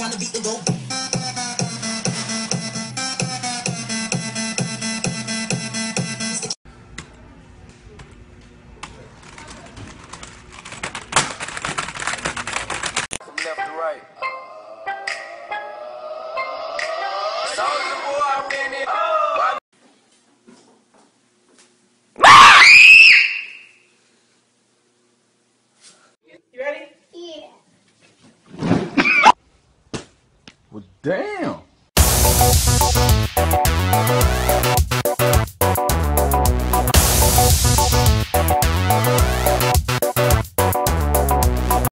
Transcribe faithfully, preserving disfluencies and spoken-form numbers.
On the beat and go. From left to right. Soldier boy, I ran it. Oh. You ready? Yeah. Well, damn.